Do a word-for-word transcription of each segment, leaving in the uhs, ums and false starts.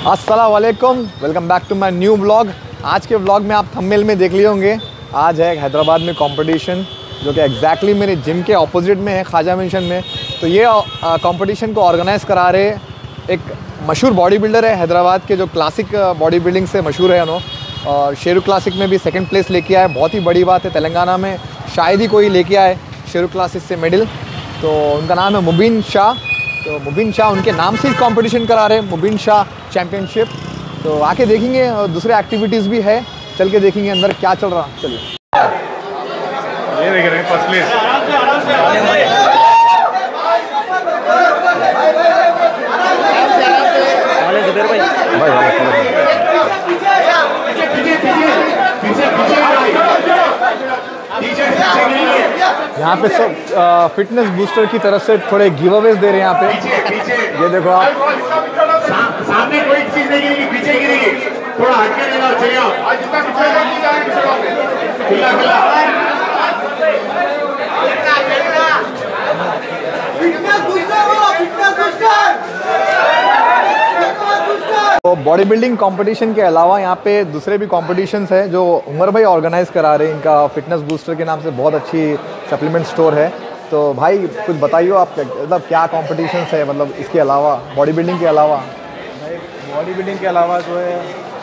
अस्सलाम वालेकुम, welcome back to my new vlog. आज के व्लॉग में आप थंबनेल में देख लिए होंगे, आज है हैदराबाद में कंपटीशन जो कि एग्जैक्टली मेरे जिम के ऑपोजिट में है, ख्वाजा मेंशन में। तो ये कंपटीशन को ऑर्गेनाइज़ करा रहे एक मशहूर बॉडी बिल्डर है हैदराबाद के, जो क्लासिक बॉडी बिल्डिंग से मशहूर है उन्होंने, और शेरू क्लासिक में भी सेकंड प्लेस लेके आए। बहुत ही बड़ी बात है, तेलंगाना में शायद ही कोई लेके आए शेरू क्लासिक से मेडल। तो उनका नाम है मुबीन शाह। तो मुबीन शाह उनके नाम से ही कंपटीशन करा रहे हैं, मुबीन शाह चैम्पियनशिप। तो आके देखेंगे, और दूसरे एक्टिविटीज़ भी है, चल के देखेंगे अंदर क्या चल रहा। चलिए, ये देख रहे हैं फर्स्ट प्लेस। भाई भाई भाई यहाँ पे सब फिटनेस बूस्टर की तरफ से थोड़े गिव अवेज दे रहे हैं यहाँ पे। ये देखो आप, सामने कोई चीज नहीं गिरेगी, पीछे गिरेगी, थोड़ा हटके लेना चाहिए। आज जितना खुला खुला तो बॉडी बिल्डिंग कंपटीशन के अलावा यहाँ पे दूसरे भी कॉम्पिटिशन्स है जो उमर भाई ऑर्गेनाइज करा रहे हैं। इनका फिटनेस बूस्टर के नाम से बहुत अच्छी सप्लीमेंट स्टोर है। तो भाई कुछ बताइए आप, मतलब क्या कॉम्पिटिशन्स है, मतलब इसके अलावा, बॉडी बिल्डिंग के अलावा? भाई बॉडी बिल्डिंग के अलावा जो है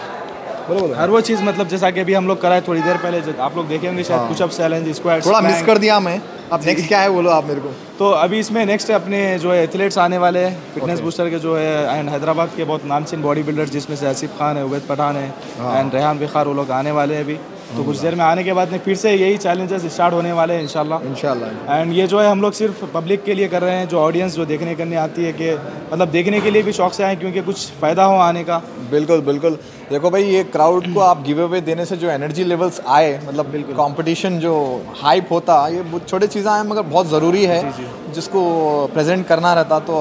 बोलो बोलो हर वो चीज़, मतलब जैसा कि अभी हम लोग कराए थोड़ी देर पहले, आप लोग देखे होंगे शायद, हाँ। पुशअप चैलेंज, स्क्वाट्स, थोड़ा मिस कर दिया मैं। अब नेक्स्ट क्या है बोलो आप मेरे को। तो अभी इसमें नेक्स्ट अपने जो है एथलीट्स आने वाले हैं फिटनेस बूस्टर के, जो है एंड हैदराबाद के बहुत नामचीन बॉडी बिल्डर्स, जिसमें से आसिफ खान है, उबैद पठान है एंड रेहान विखार, वो लोग आने वाले हैं अभी। तो कुछ देर में आने के बाद में फिर से यही चैलेंजेस स्टार्ट होने वाले हैं इंशाल्लाह इंशाल्लाह। एंड ये जो है हम लोग सिर्फ पब्लिक के लिए कर रहे हैं, जो ऑडियंस जो देखने करने आती है, कि मतलब देखने के लिए भी शौक से आए, क्योंकि कुछ फ़ायदा हो आने का। बिल्कुल बिल्कुल। देखो भाई, ये क्राउड को आप गिव अवे देने से जो एनर्जी लेवल्स आए, मतलब कंपटीशन जो हाइप होता, ये बहुत छोटी चीज़ें हैं मगर बहुत ज़रूरी है, जिसको प्रेजेंट करना रहता। तो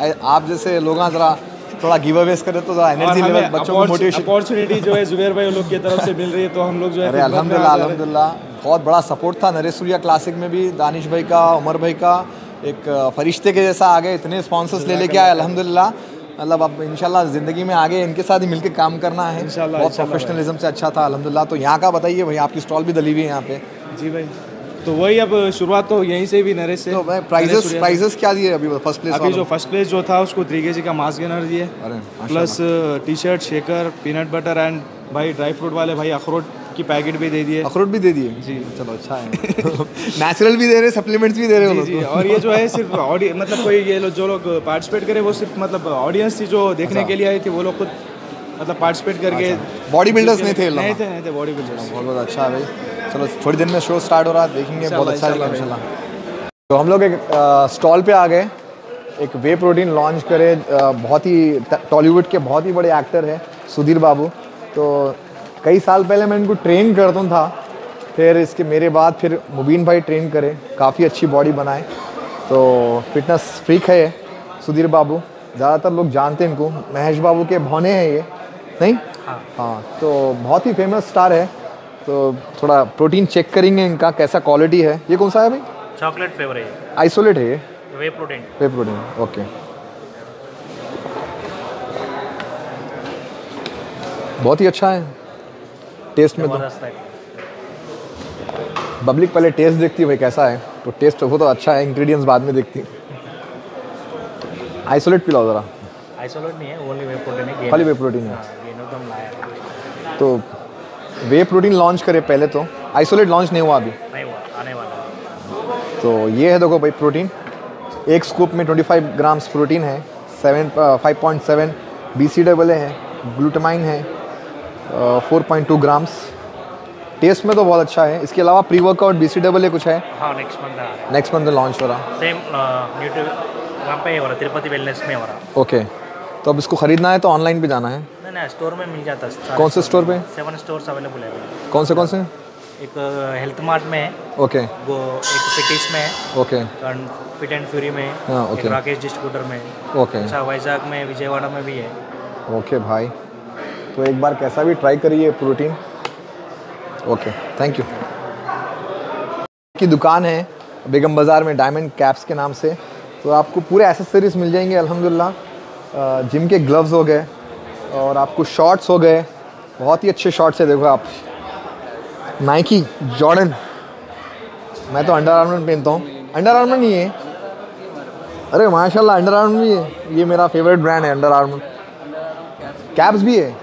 आप जैसे लोग ज़रा थोड़ा गिव अवेज करें तो एनर्जी लेवल, बच्चों को मोटिवेशन, अपॉर्चुनिटी जो है जुबैर भाई लोग की तरफ से मिल रही है, तो हम लोग जो है अरे अल्हम्दुलिल्लाह अल्हम्दुलिल्लाह बहुत बड़ा सपोर्ट था। नरेश सूर्या क्लासिक में भी दानिश भाई का, उमर भाई का, एक फरिश्ते के जैसा आगे इतने स्पॉन्सर्स ले लेके आए अल्हम्दुलिल्लाह। मतलब अब इंशाल्लाह ज़िंदगी में आगे इनके साथ ही मिलकर काम करना है। बहुत प्रोफेशनलिज्म से अच्छा था अल्हम्दुलिल्लाह। तो यहाँ का बताइए भाई, आपकी स्टॉल भी दली हुई है यहाँ पे। जी भाई, तो वही अब शुरुआत तो यहीं से भी नरेश से। तो भाई प्राइजेस प्राइजेस क्या दिए अभी फर्स्ट प्लेस? अभी जो फर्स्ट प्लेस जो था उसको थ्री के जी का मास्क गेनर दिए, plus T shirt, shaker, peanut butter and भाई ड्राई फ्रूट वाले भाई अखरोट की पैकेट भी दे दिए। अखरोट भी दे दिए जी, चलो अच्छा है। नेचुरल भी दे रहे, सप्लीमेंट्स भी दे रहे हो जी, और ये जो है सिर्फ ऑडियंस, मतलब कोई ये लोग जो लोग पार्टिसिपेट करे वो सिर्फ मतलब ऑडियंस थी जो देखने के लिए आई थी, वो लोग खुद मतलब पार्टिसिपेट करके। बॉडी बिल्डर्स नहीं थे? नहीं थे नहीं थे बॉडी बिल्डर्स। बहुत बहुत अच्छा है भाई। चलो थोड़ी देर में शो स्टार्ट हो रहा है, देखेंगे, बहुत अच्छा लगेगा इंशाल्लाह। तो हम लोग एक स्टॉल पे आ गए, एक वे प्रोटीन लॉन्च करे। बहुत ही टॉलीवुड के बहुत ही बड़े एक्टर है सुधीर बाबू। तो कई साल पहले मैं इनको ट्रेन करता था, फिर इसके मेरे बाद फिर मुबीन भाई ट्रेन करे, काफ़ी अच्छी बॉडी बनाए। तो फिटनेस फ्रीक है ये सुधीर बाबू, ज़्यादातर लोग जानते हैं इनको, महेश बाबू के भौने हैं ये, नहीं? हाँ हाँ। तो बहुत ही फेमस स्टार है। तो थोड़ा प्रोटीन चेक करेंगे इनका कैसा क्वालिटी है। ये कौन सा है भाई? चॉकलेट फ्लेवर है, आइसोलेट है ये, whey protein. Whey protein, okay. बहुत ही अच्छा है टेस्ट में। तो पब्लिक पहले टेस्ट देखती है भाई कैसा है, तो टेस्ट हो तो अच्छा है, इंग्रेडिएंट्स बाद में देखती है। आइसोलेट पिलाओ ज़रा। आइसोलेट नहीं है, ओनली वे प्रोटीन है, खाली वे प्रोटीन है। एकदम लाया। तो वे प्रोटीन लॉन्च करे पहले, तो आइसोलेट लॉन्च नहीं हुआ अभी? नहीं हुआ, आने वाला है। तो ये है, देखो भाई प्रोटीन, एक स्कूप में पच्चीस ग्राम्स प्रोटीन है, seven five point seven B C double है, ग्लूटामाइन है four point two grams. Taste में तो बहुत अच्छा है। इसके अलावा pre workout B C double कुछ है? हाँ, नेक्स्ट मंथ आ रहा है। नेक्स्ट मंथ लॉन्च हो रहा, सेम यूट्यूब वहाँ पे हो रहा, तिरुपति वेलनेस में हो रहा। ओके। तो अब इसको ख़रीदना है तो ऑनलाइन भी जाना है? नहीं नहीं, स्टोर में मिल जाता है। कौन से स्टोर पे? सेवन स्टोर्स अवेलेबल है। कौन से कौन से? एक हेल्थ मार्ट में है, ओके, वो एक फिटिस में है, ओके, फिट एंड फ्यूरी में, हाँ, एक ओके, राकेश डिस्ट्रीब्यूटर में, ओके, अच्छा वैजाग में, विजयवाड़ा में भी है। ओके भाई, तो एक बार कैसा भी ट्राई करिए प्रोटीन। Okay, thank you. की दुकान है बेगम बाज़ार में, डायमंड कैप्स के नाम से। तो आपको पूरे एसेसरीज मिल जाएंगे अल्हम्दुलिल्लाह। जिम के ग्लव्स हो गए, और आपको शॉर्ट्स हो गए, बहुत ही अच्छे शॉर्ट्स है। देखो आप, नाइकी जॉर्डन, मैं तो अंडर आर्मर पहनता हूँ। अंडर आर्मर नहीं है, अरे माशाल्लाह अंडर आर्मर भी है, ये मेरा फेवरेट ब्रांड है अंडर आर्मर। कैप्स भी है,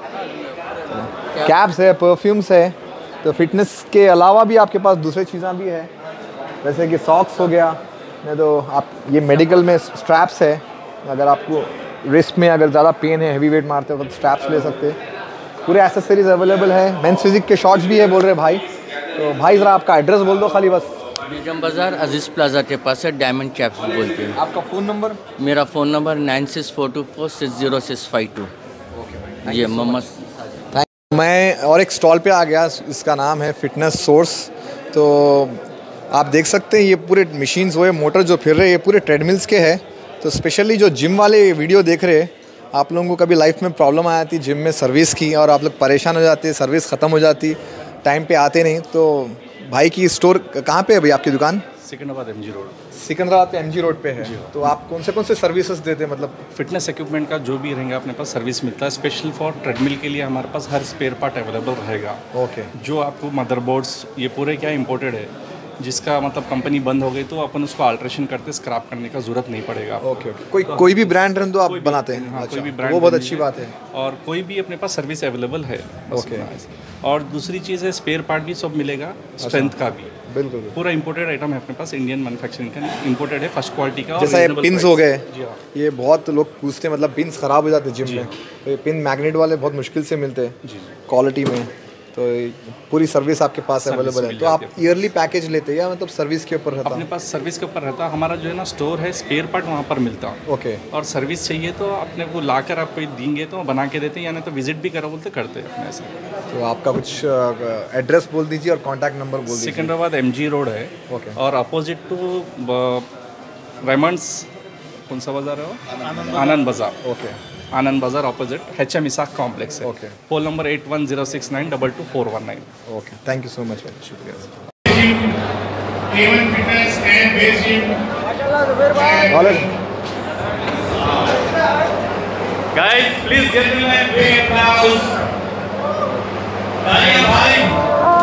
कैप्स है, परफ्यूम्स है। तो फिटनेस के अलावा भी आपके पास दूसरी चीज़ें भी है, जैसे कि सॉक्स हो गया, नहीं तो आप ये मेडिकल में स्ट्रैप्स है, अगर आपको रिस्ट में अगर ज़्यादा पेन है, हैवी वेट मारते हो तो स्ट्रैप्स ले सकते हैं। पूरे एसेसरीज अवेलेबल है। मेंस फिजिक के शॉर्ट्स भी है बोल रहे भाई। तो भाई ज़रा आपका एड्रेस बोल दो खाली बस। बेगम बाज़ार अजीज़ प्लाजा के पास है, डायमंड कैप्स बोलते हैं। आपका फ़ोन नंबर? मेरा phone number nine six four two four six zero six five two. ये मोहम्मद। मैं और एक स्टॉल पे आ गया, इसका नाम है फिटनेस सोर्स। तो आप देख सकते हैं ये पूरे मशीन्स वो मोटर जो फिर रहे हैं, ये पूरे ट्रेडमिल्स के हैं। तो स्पेशली जो जिम वाले वीडियो देख रहे हैं, आप लोगों को कभी लाइफ में प्रॉब्लम आ जाती जिम में सर्विस की, और आप लोग परेशान हो जाते, सर्विस ख़त्म हो जाती, टाइम पे आते नहीं, तो भाई की स्टोर कहाँ पे है भाई आपकी दुकान? Secunderabad MG road. सिकंदराबाद पे एमजी रोड पे है। तो आप कौन से कौन से सर्विसेज देते हैं? मतलब फिटनेस इक्विपमेंट का जो भी रहेगा अपने पास सर्विस मिलता है। स्पेशल फॉर ट्रेडमिल के लिए हमारे पास हर स्पेयर पार्ट अवेलेबल रहेगा। ओके। जो आपको मदरबोर्ड्स ये पूरे क्या इम्पोर्टेड है, जिसका मतलब कंपनी बंद हो गई तो अपन उसको अल्ट्रेशन करते स्क्रैप करने का जरूरत नहीं पड़ेगा। Okay okay. कोई कोई भी ब्रांड रन तो आप बनाते हैं? हाँ, अच्छा, कोई भी ब्रांड, वो बहुत अच्छी बात है। और कोई भी अपने पास सर्विस अवेलेबल है। ओके। और दूसरी चीज़ है स्पेयर पार्ट भी सब मिलेगा, स्ट्रेंथ का भी। बिल्कुल। पूरा इंपोर्टेड आइटम है अपने पास, इंडियन मैन्युफैक्चरिंग का इंपोर्टेड है, फर्स्ट क्वालिटी का। जैसा ये पिन्स हो गए, जी हाँ। ये बहुत लोग पूछते हैं, मतलब पिन्स ख़राब हो जाते हैं जिम में, तो ये पिन मैग्नेट वाले बहुत मुश्किल से मिलते हैं क्वालिटी में। तो पूरी सर्विस आपके पास अवेलेबल है। तो आप ईयरली पैकेज लेते हैं या मतलब सर्विस के ऊपर रहता? अपने पास सर्विस के ऊपर रहता। हमारा जो है ना स्टोर है, स्पेयर पार्ट वहाँ पर मिलता है। ओके। और सर्विस चाहिए तो अपने को लाकर आपको देंगे तो बना के देते हैं, या नहीं तो विजिट भी करो बोलते करते हैं ऐसे। तो आपका कुछ एड्रेस बोल दीजिए और कॉन्टैक्ट नंबर बोल दीजिए। सिकंदराबाद एमजी रोड है। ओके। और अपोजिट टू रेमंड्स, कौन सा बाजार है वो? आनंद बाजार। Okay. Anand Bazaar opposite H M Isaac complex है। Okay. Phone number eight one zero six nine double two four one nine. Okay, thank you so much भाई, शुक्रिया। Even fitness and base gym. Guys, please get in line, big applause. Bye, bye.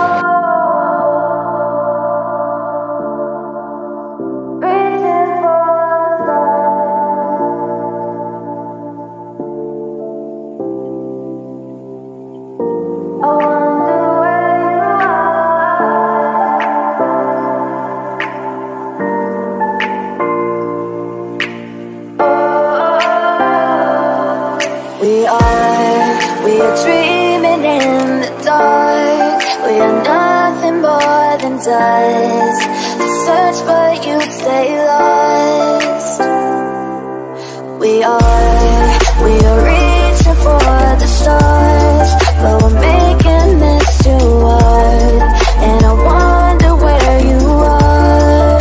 We are, we are dreaming in the dark. We are nothing more than dust. Search but you stay lost. We are, we are reaching for the stars, but we're making this too hard. And I wonder where you are,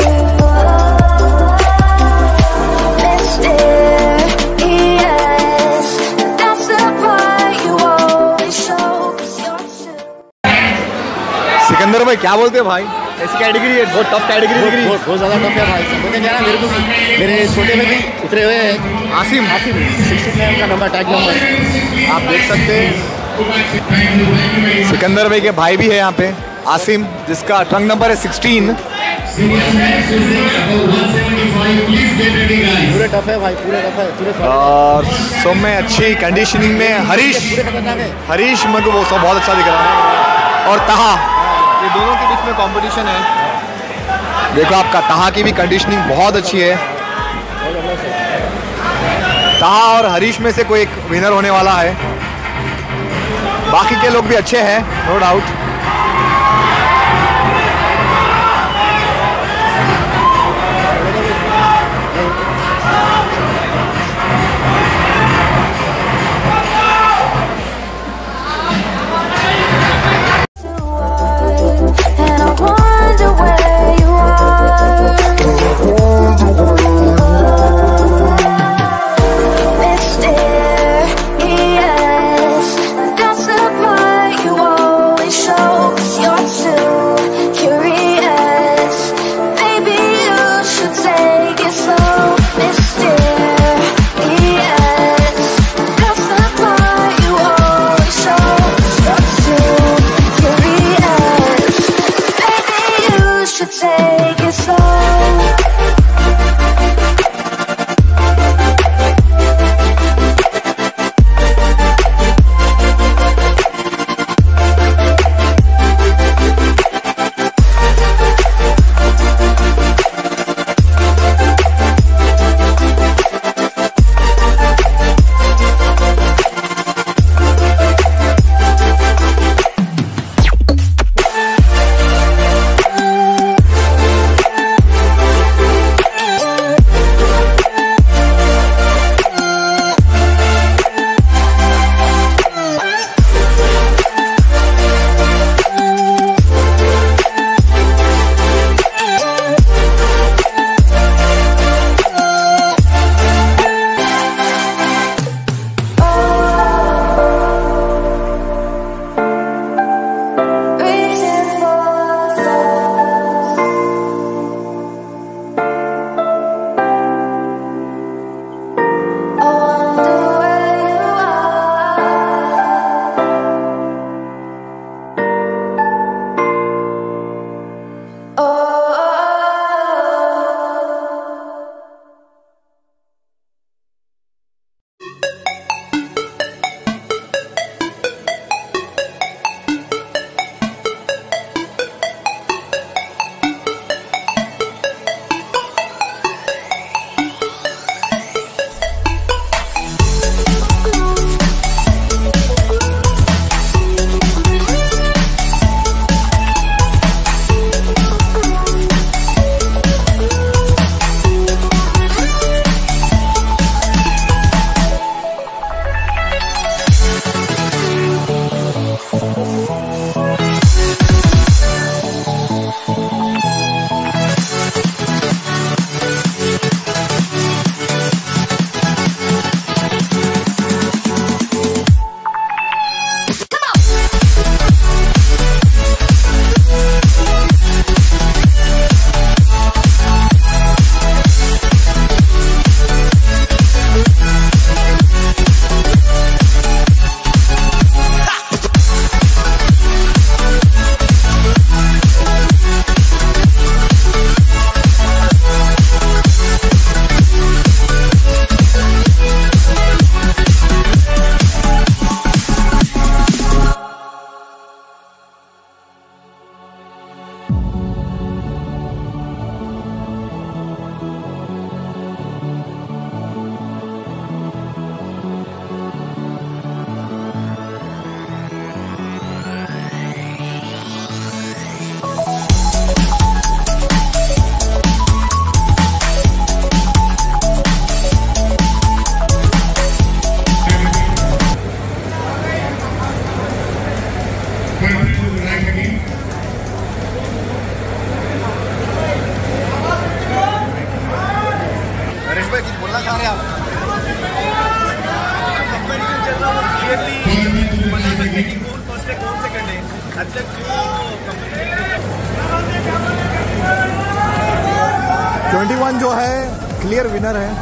mysterious. That's the part you always show, 'cause you're too. Sikandar भाई क्या बोलते हैं भाई? ऐसी category है, बहुत tough category दिख रही है। बहुत बहुत ज़्यादा टफ है भाई। सबको क्या ना, मेरे को मेरे छोटे में भी उतरे हुए हैं। आसिम आसिम सिक्सटी नाइन का नंबर, टैग नंबर आप देख सकते हैं। सिकंदर भाई के भाई भी है यहाँ पे, आसिम, जिसका ट्रंक नंबर है सिक्सटीन। पूरे टफ है भाई, पूरे टफ है, पूरे और सब में अच्छी कंडीशनिंग में हरीश, पूरे खतरनाक है। हरीश मेरे को वो सब बहुत अच्छा दिख रहा है। और तहा, ये दोनों के बीच में कंपटीशन है। देखो आपका तहा की भी कंडीशनिंग बहुत अच्छी है। तहा और हरीश में से कोई एक विनर होने वाला है। बाकी के लोग भी अच्छे हैं, no doubt. And I wonder where you are, mysterious. That's the part you always show, 'cause you're clearly बता सकते हैं कि कौन फर्स्ट है कौन सेकंड है। अब तक इक्कीस जो है क्लियर विनर है।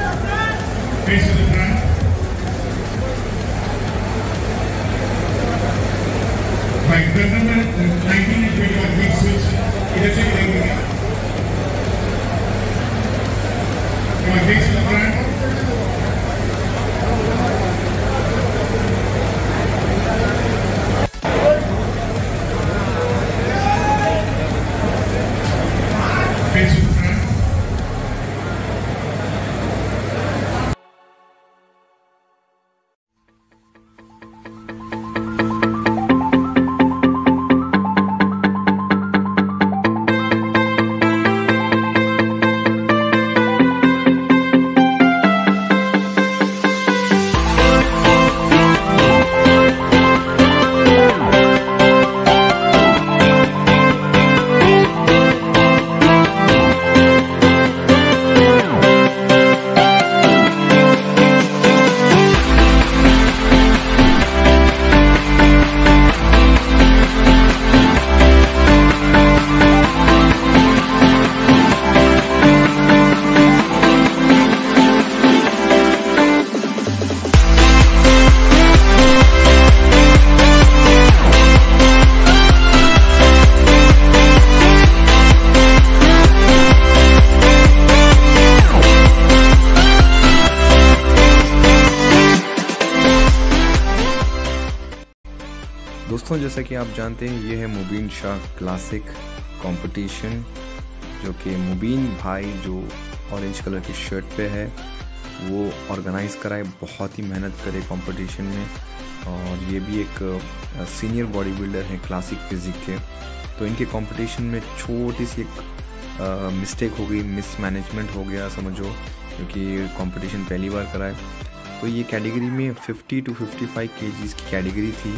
दोस्तों जैसा कि आप जानते हैं ये है मुबीन शाह क्लासिक कंपटीशन, जो कि मुबीन भाई जो ऑरेंज कलर की शर्ट पे है वो ऑर्गेनाइज़ कराए, बहुत ही मेहनत करे कंपटीशन में। और ये भी एक सीनियर बॉडी बिल्डर हैं क्लासिक फिजिक के। तो इनके कंपटीशन में छोटी सी एक मिस्टेक हो गई, मिस मैनेजमेंट हो गया समझो, क्योंकि कंपटीशन पहली बार कराए। तो ये कैटेगरी में fifty two fifty five KGs की कैटेगरी थी।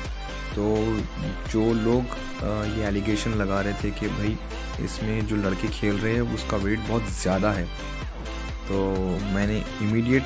तो जो लोग ये एलिगेशन लगा रहे थे कि भाई इसमें जो लड़के खेल रहे हैं उसका वेट बहुत ज़्यादा है, तो मैंने इमीडिएट,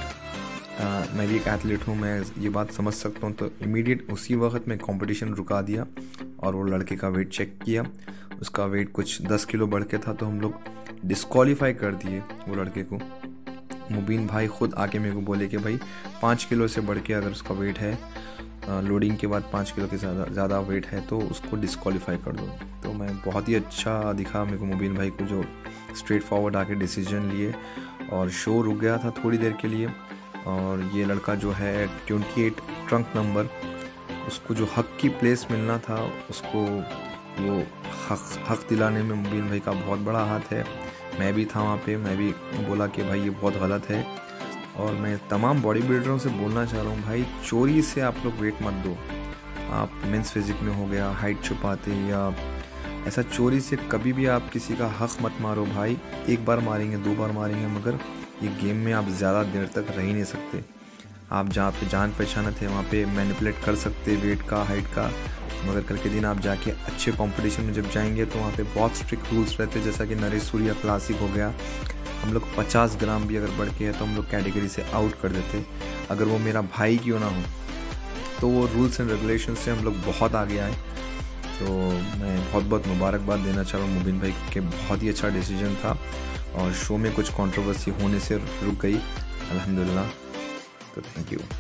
मैं भी एक एथलीट हूँ, मैं ये बात समझ सकता हूँ, तो इमीडिएट उसी वक्त मैं कंपटीशन रुका दिया और वो लड़के का वेट चेक किया। उसका वेट कुछ दस किलो बढ़ के था, तो हम लोग डिस्क्वालीफाई कर दिए वो लड़के को। मुबीन भाई ख़ुद आके मेरे को बोले कि भाई पाँच किलो से बढ़ के अगर उसका वेट है, लोडिंग के बाद पाँच किलो के ज़्यादा ज़्यादा वेट है, तो उसको डिस्क्वालीफाई कर दो। तो मैं बहुत ही अच्छा दिखा मेरे को मुबीन भाई को, जो स्ट्रेट फॉरवर्ड आके डिसीजन लिए और शो रुक गया था थोड़ी देर के लिए। और ये लड़का जो है अट्ठाईस ट्रंक नंबर, उसको जो हक की प्लेस मिलना था उसको वो हक हक दिलाने में मुबीन भाई का बहुत बड़ा हाथ है। मैं भी था वहाँ पे, मैं भी बोला कि भाई ये बहुत गलत है। और मैं तमाम बॉडी बिल्डरों से बोलना चाह रहा हूँ, भाई चोरी से आप लोग वेट मत दो। आप मेंस फिजिक में हो गया हाइट छुपाते या ऐसा चोरी से कभी भी आप किसी का हक मत मारो भाई। एक बार मारेंगे, दो बार मारेंगे, मगर ये गेम में आप ज़्यादा देर तक रह ही नहीं सकते। आप जहाँ पे जान पहचान थे वहाँ पे मैनिपुलेट कर सकते वेट का, हाइट का, मगर कल के दिन आप जाके अच्छे कंपटीशन में जब जाएंगे तो वहाँ पे बहुत स्ट्रिक्ट रूल्स रहते हैं। जैसा कि नरेश सूर्या क्लासिक हो गया, हम लोग पचास ग्राम भी अगर बढ़ के है तो हम लोग कैटेगरी से आउट कर देते। अगर वो मेरा भाई क्यों ना हो, तो वो रूल्स एंड रेगुलेशन से हम लोग बहुत आगे आए। तो मैं बहुत बहुत मुबारकबाद देना चाह रहा हूँ मुबीन भाई के, बहुत ही अच्छा डिसीजन था। और शो में कुछ कंट्रोवर्सी होने से रुक गई अल्हम्दुलिल्लाह, तो thank you.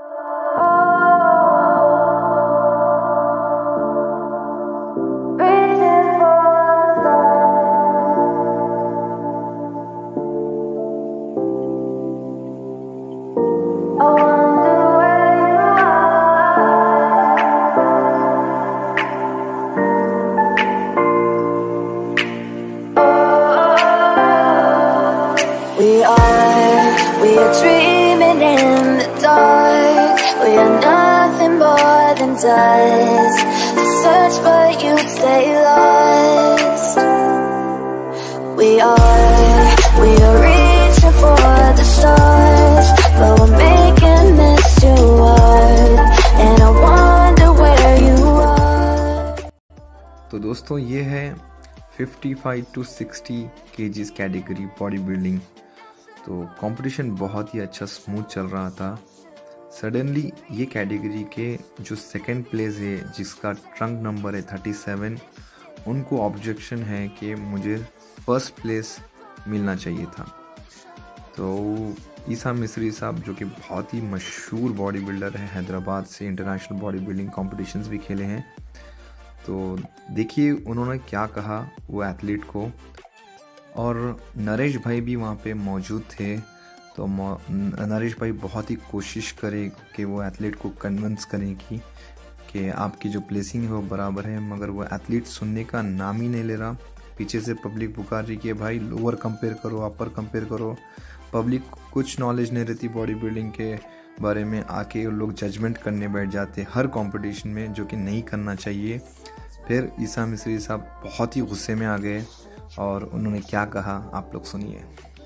We are, we are dreaming in the dark. We are nothing more than dust. Search but you stay lost. We are, we are reaching for the stars, but we're making this too hard, and I wonder where you are. तो दोस्तों ये है पचपन to साठ KGs category body building. तो competition बहुत ही अच्छा स्मूथ चल रहा था, सडनली ये कैटेगरी के जो सेकंड प्लेस है जिसका ट्रंक नंबर है थर्टी सेवन, उनको ऑब्जेक्शन है कि मुझे फर्स्ट प्लेस मिलना चाहिए था। तो ईसा मिस्री साहब जो कि बहुत ही मशहूर बॉडी बिल्डर है, हैदराबाद से इंटरनेशनल बॉडी बिल्डिंग कॉम्पिटिशन्स भी खेले हैं। तो देखिए उन्होंने क्या कहा वो एथलीट को। और नरेश भाई भी वहाँ पे मौजूद थे। तो नरेश भाई बहुत ही कोशिश करे कि वो एथलीट को कन्विंस करें कि कि आपकी जो प्लेसिंग है वो बराबर है, मगर वो एथलीट सुनने का नाम ही नहीं ले रहा। पीछे से पब्लिक पुकार रही कि भाई लोअर कंपेयर करो, अपर कंपेयर करो। पब्लिक कुछ नॉलेज नहीं रहती बॉडी बिल्डिंग के बारे में, आके लोग जजमेंट करने बैठ जाते हर कंपटीशन में, जो कि नहीं करना चाहिए। फिर ईसा मिस्री साहब बहुत ही गुस्से में आ गए और उन्होंने क्या कहा आप लोग सुनिए।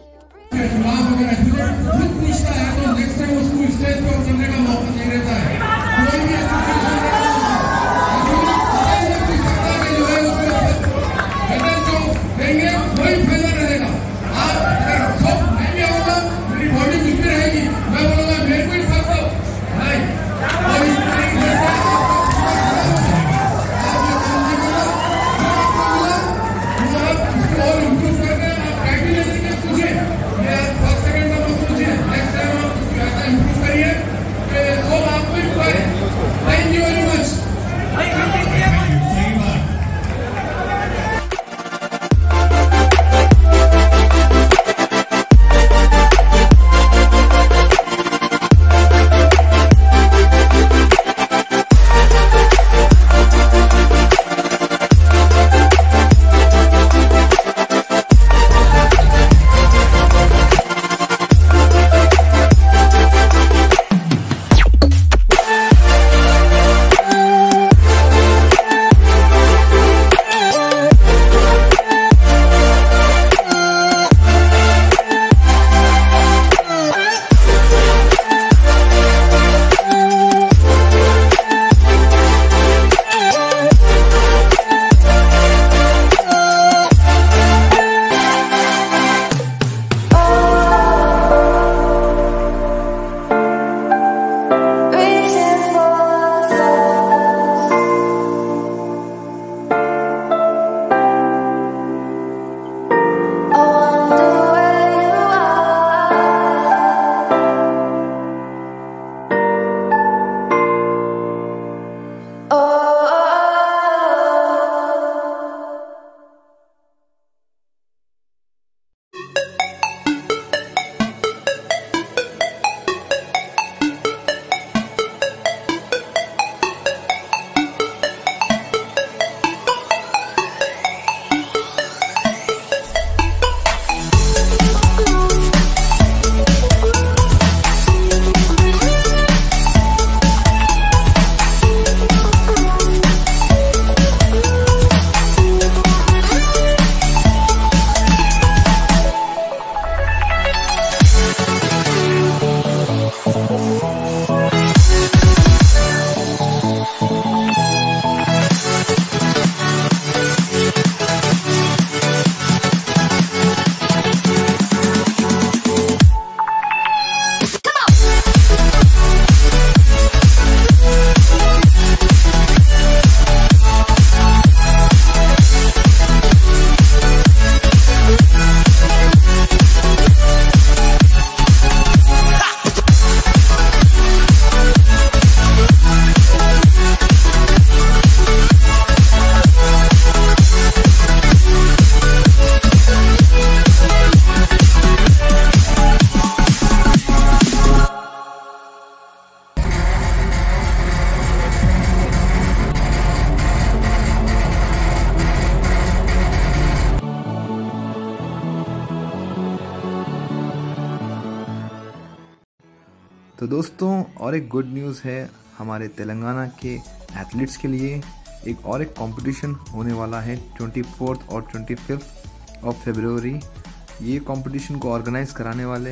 तो दोस्तों और एक गुड न्यूज़ है हमारे तेलंगाना के एथलीट्स के लिए। एक और एक कंपटीशन होने वाला है ट्वेंटी फोर्थ और ट्वेंटी फिफ्थ ऑफ फरवरी। ये कंपटीशन को ऑर्गेनाइज कराने वाले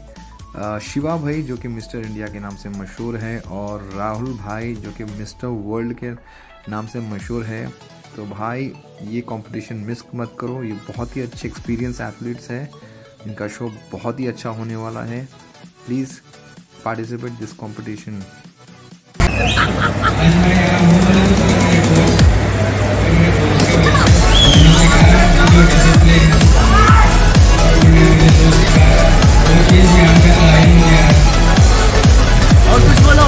हैं शिवा भाई जो कि मिस्टर इंडिया के नाम से मशहूर है, और राहुल भाई जो कि मिस्टर वर्ल्ड के नाम से मशहूर है। तो भाई ये कंपटीशन मिस मत करो, ये बहुत ही अच्छे एक्सपीरियंस एथलीट्स है, इनका शो बहुत ही अच्छा होने वाला है। Please participate this competition. और कुछ बोलो।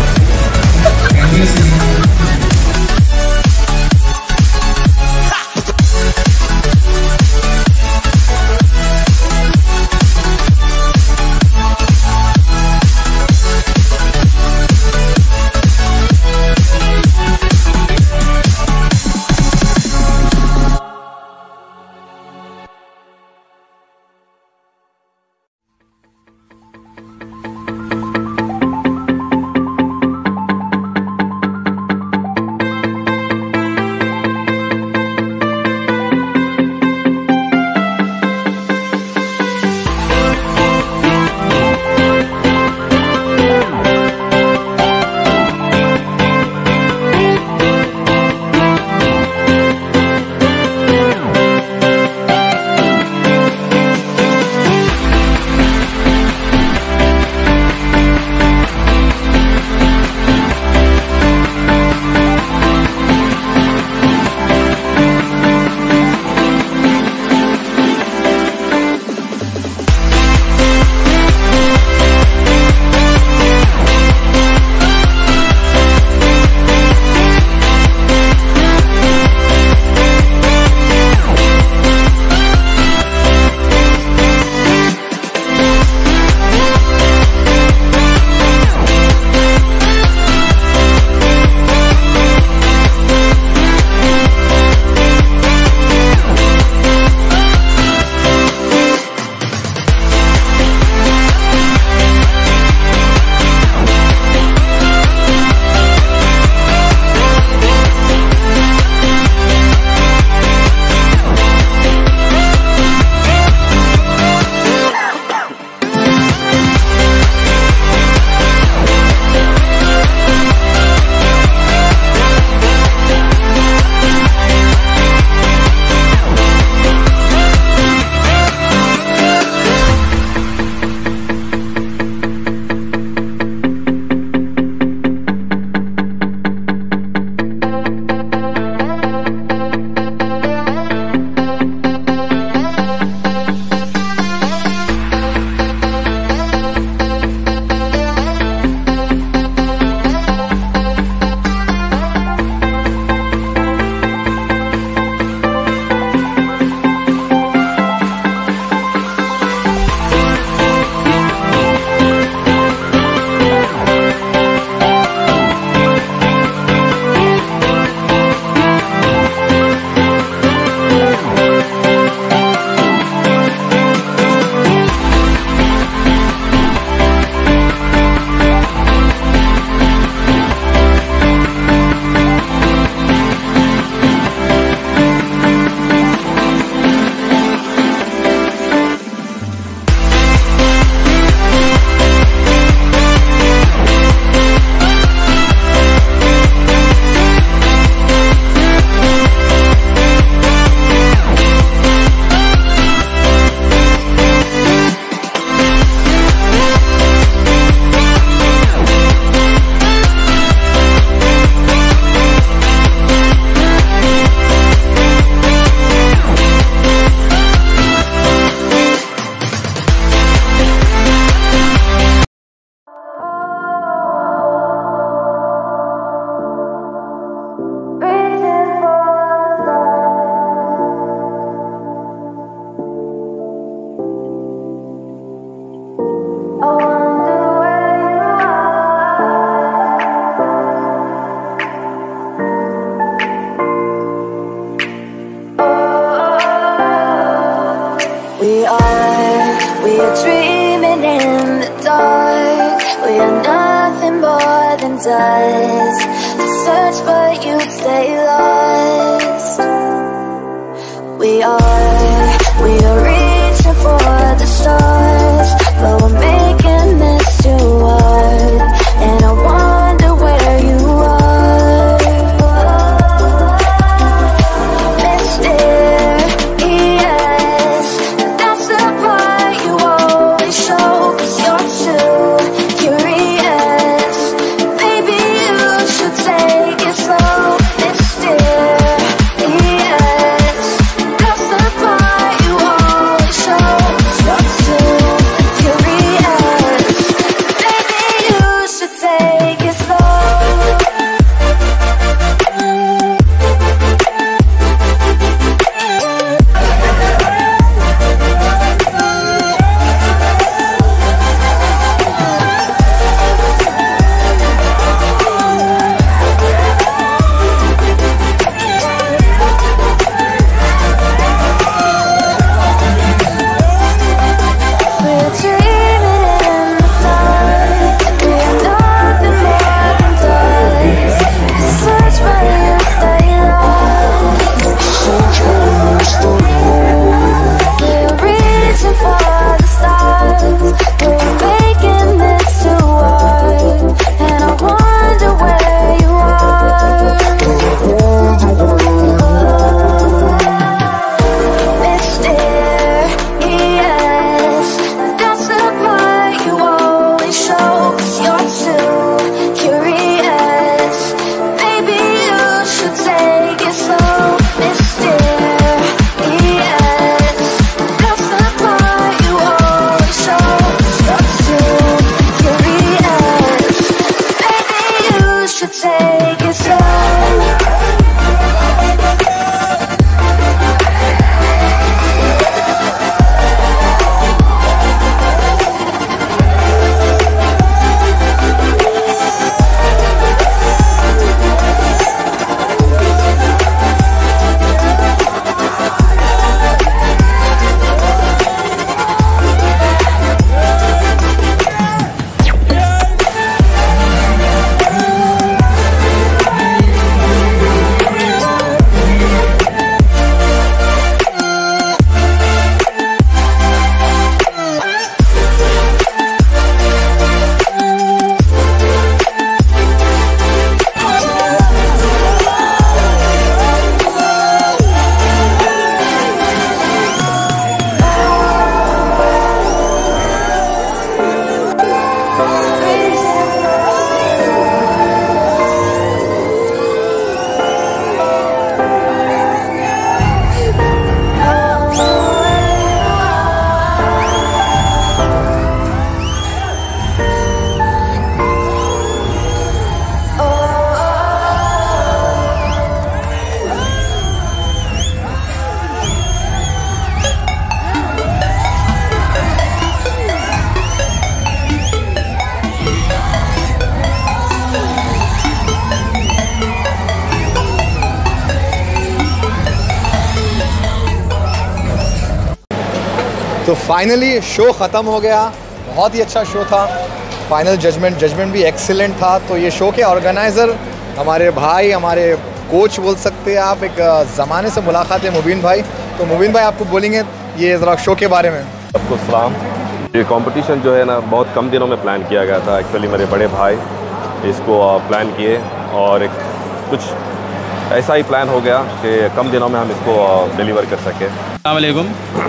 तो फाइनली शो ख़त्म हो गया, बहुत ही अच्छा शो था। फाइनल जजमेंट जजमेंट भी एक्सीलेंट था। तो ये शो के ऑर्गेनाइज़र हमारे भाई, हमारे कोच बोल सकते हैं आप, एक ज़माने से मुलाकात है मुबीन भाई। तो मुबीन भाई आपको बोलेंगे ये ज़रा शो के बारे में। सबको सलाम। ये कंपटीशन जो है ना बहुत कम दिनों में प्लान किया गया था। एक्चुअली मेरे बड़े भाई इसको प्लान किए और एक कुछ ऐसा ही प्लान हो गया कि कम दिनों में हम इसको डिलीवर कर सकें। अस्सलाम वालेकुम।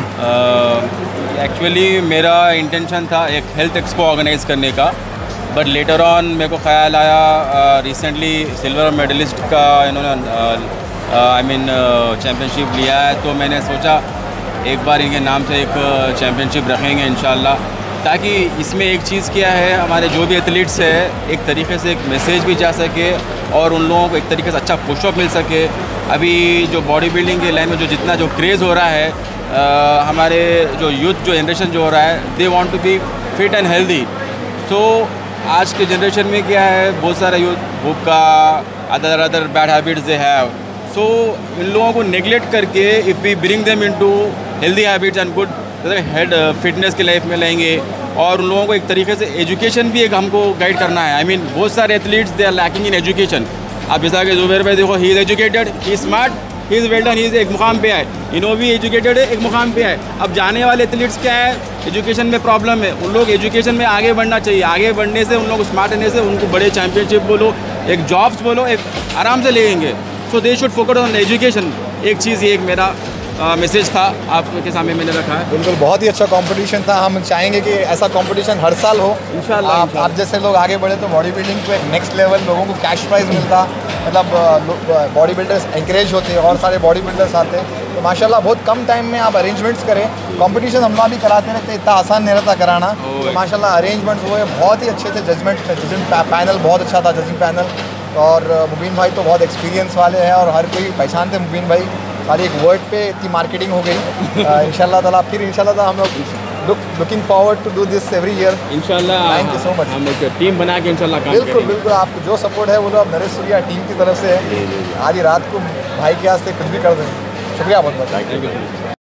एक्चुअली मेरा इंटेंशन था एक हेल्थ एक्सपो ऑर्गेनाइज़ करने का, बट लेटर ऑन मेरे को ख्याल आया रिसेंटली सिल्वर मेडलिस्ट का इन्होंने आई मीन चैम्पियनशिप लिया है, तो मैंने सोचा एक बार इनके नाम से एक चैम्पियनशिप रखेंगे इंशाल्लाह, ताकि इसमें एक चीज़ क्या है, हमारे जो भी एथलीट्स है एक तरीके से एक मैसेज भी जा सके और उन लोगों को एक तरीके से अच्छा पुशअप मिल सके। अभी जो बॉडी बिल्डिंग के लाइन में जो जितना जो क्रेज़ हो रहा है, आ, हमारे जो यूथ जो जनरेशन जो हो रहा है, they want to be fit and healthy. So आज के जनरेशन में क्या है, बहुत सारे यूथ हुक्का other other bad habits they have. So इन लोगों को नेगलेक्ट करके if we bring them into healthy habits and good head fitness की लाइफ में लाएंगे, और उन लोगों को एक तरीके से एजुकेशन भी एक हमको गाइड करना है। आई I मीन mean, बहुत सारे athletes they are lacking in education. आप जैसा कि जुबैर भाई देखो, he is educated, he is smart, he is well done, he is एक मुकाम पे आए। इनो भी एजुकेटेड है, एक मुकाम पे आए। अब जाने वाले एथलीट्स क्या है, एजुकेशन में प्रॉब्लम है, उन लोग एजुकेशन में आगे बढ़ना चाहिए। आगे बढ़ने से उन लोग स्मार्ट रहने से उनको बड़े चैम्पियनशिप बोलो, एक जॉब्स बोलो, एक आराम से लेंगे। So they should focus on education. एक चीज़ ये एक मेरा मैसेज था आपके सामने मैंने रखा है। बिल्कुल, बहुत ही अच्छा कंपटीशन था। हम चाहेंगे कि ऐसा कंपटीशन हर साल हो इंशाल्लाह। आप, आप जैसे लोग आगे बढ़े तो बॉडी बिल्डिंग को एक नेक्स्ट लेवल, लोगों को कैश प्राइज़ मिलता, मतलब बॉडी बिल्डर्स इंकरेज होते और सारे बॉडी बिल्डर्स आते। तो माशाल्लाह बहुत कम टाइम में आप अरेंजमेंट्स करें। कंपटीशन हम लोग भी कराते रहते, इतना आसान नहीं रहता कराना। तो माशाल्लाह अरेंजमेंट्स हुए, बहुत ही अच्छे थे। जजमेंट जजिंग पैनल बहुत अच्छा था, जजिंग पैनल। और मुबीन भाई तो बहुत एक्सपीरियंस वाले हैं और हर कोई पहचानते मुबीन भाई। खाली एक वर्ड पे इतनी मार्केटिंग हो गई। इंशाल्लाह ताला फिर इंशाल्लाह ताला हम लोग look looking forward to do this every year इंशाल्लाह। Thank you so much. हम एक टीम बना के इंशाल्लाह काम बिल्कुल करेंगे। बिल्कुल आपको जो सपोर्ट है वो लोग नरेश सूर्या टीम की तरफ से है। आज रात को भाई के वास्ते कुछ भी कर दें। शुक्रिया बहुत बहुत। Thank you.